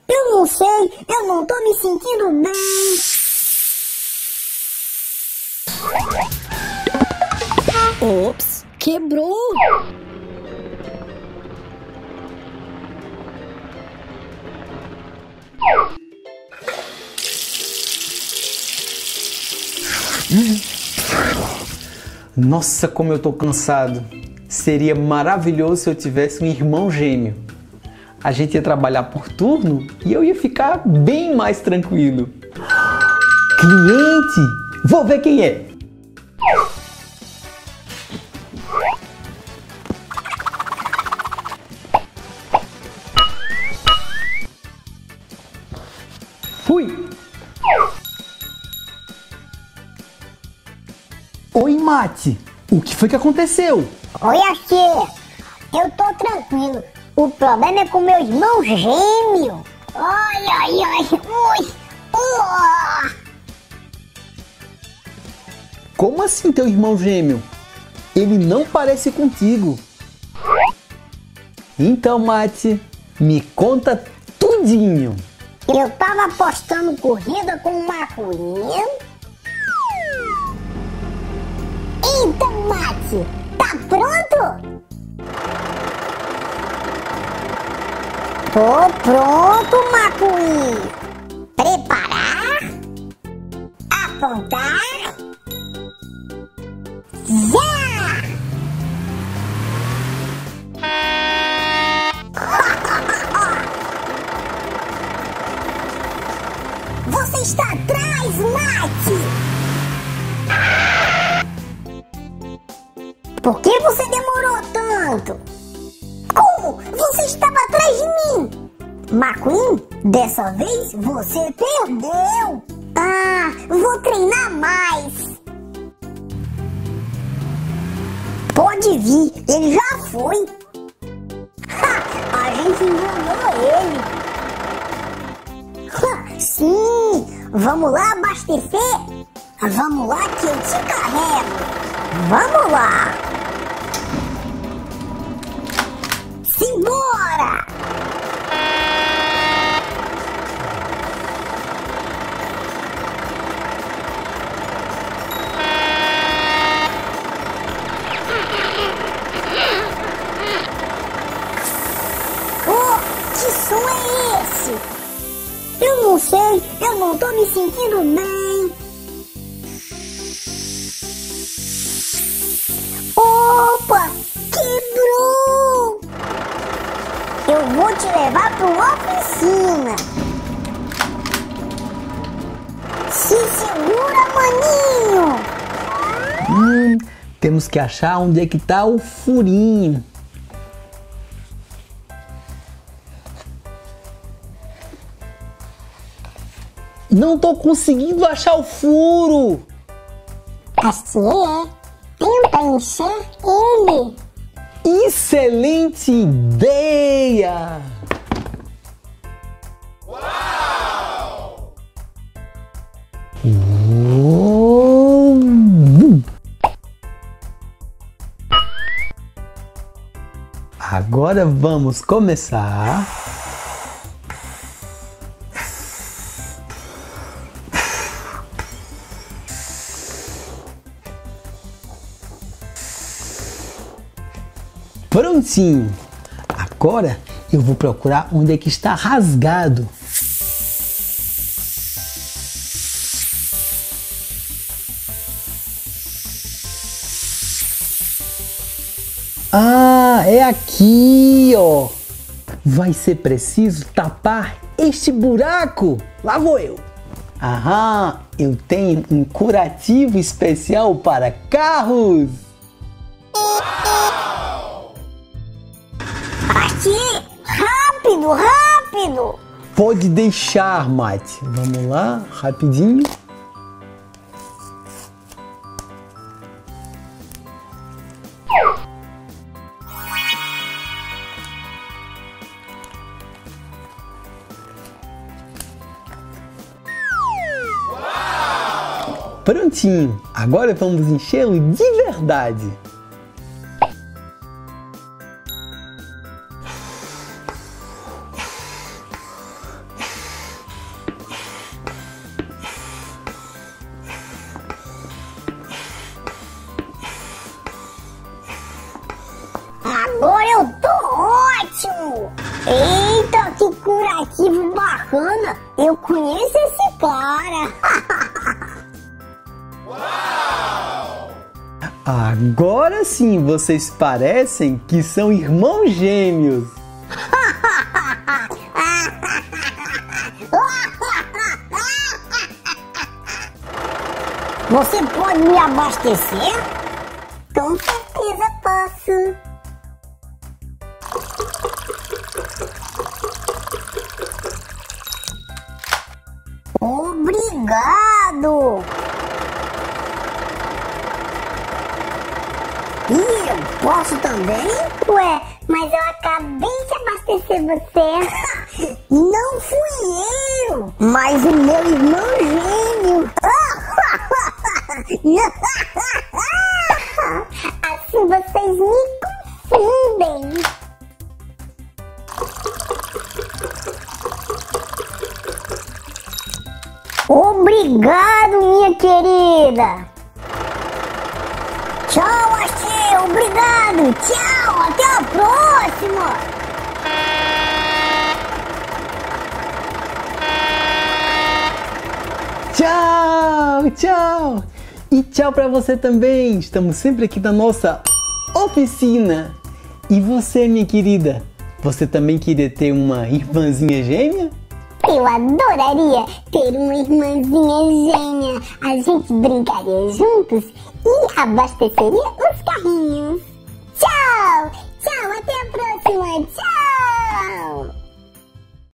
Eu não sei, eu não tô me sentindo bem. Ops, quebrou! Nossa, como eu tô cansado. Seria maravilhoso se eu tivesse um irmão gêmeo. A gente ia trabalhar por turno e eu ia ficar bem mais tranquilo. Cliente! Vou ver quem é. Fui! Oi, Mate! O que foi que aconteceu? Oi, Axê. Eu tô tranquilo. O problema é com meu irmão gêmeo. Ai, ai, ai. Ui. Como assim teu irmão gêmeo? Ele não parece contigo. Então, Mate, me conta tudinho. Eu tava apostando corrida com o Macuinha. Então, Mate, tá pronto? Tô pronto, Macuinha. Preparar? Apontar? Já! Você está atrás, Mate! Por que você demorou tanto? Como? Você estava atrás de mim! McQueen, dessa vez você perdeu! Ah, vou treinar mais! Pode vir, ele já foi! Ha, a gente enganou ele! Sim, vamos lá abastecer? Vamos lá que eu te carrego. Vamos lá. Simbora! Oh, que som é esse? Eu não sei, eu não tô me sentindo bem. Opa, quebrou! Eu vou te levar pra oficina. Se segura, maninho. Temos que achar onde é que tá o furinho. Não tô conseguindo achar o furo. Assim é. Tenta encher ele. Excelente ideia! Uau! Agora vamos começar. Prontinho! Agora eu vou procurar onde é que está rasgado. Ah, é aqui, ó! Vai ser preciso tapar este buraco. Lá vou eu. Aham, eu tenho um curativo especial para carros. Aqui, rápido, rápido. Pode deixar, Mate. Vamos lá, rapidinho. Prontinho, agora vamos enchê-lo de verdade. ótimo! Eita, que curativo bacana! Eu conheço esse cara! Agora sim vocês parecem que são irmãos gêmeos. Você pode me abastecer? Com certeza posso. Obrigado! E eu posso também? Ué, mas eu acabei de abastecer você. Não fui eu, mas o meu irmão gêmeo. Assim vocês me confundem. Obrigado, minha querida. Tchau, Axê, obrigado. Tchau, até a próxima. Tchau, tchau. E tchau pra você também. Estamos sempre aqui na nossa oficina. E você, minha querida, você também queria ter uma irmãzinha gêmea? Eu adoraria ter uma irmãzinha gêmea. A gente brincaria juntos e abasteceria os carrinhos. Tchau! Tchau, até a próxima! Tchau!